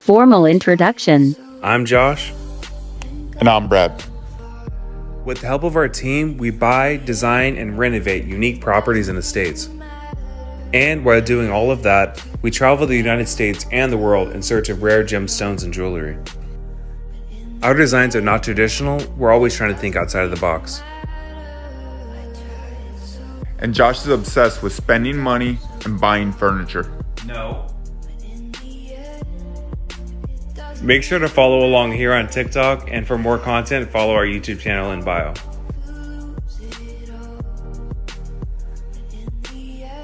Formal introduction. I'm Josh. And I'm Brad. With the help of our team, we buy, design, and renovate unique properties and estates. And while doing all of that, we travel the United States and the world in search of rare gemstones and jewelry. Our designs are not traditional, we're always trying to think outside of the box. And Josh is obsessed with spending money and buying furniture. No. Make sure to follow along here on TikTok, and for more content, follow our YouTube channel in bio.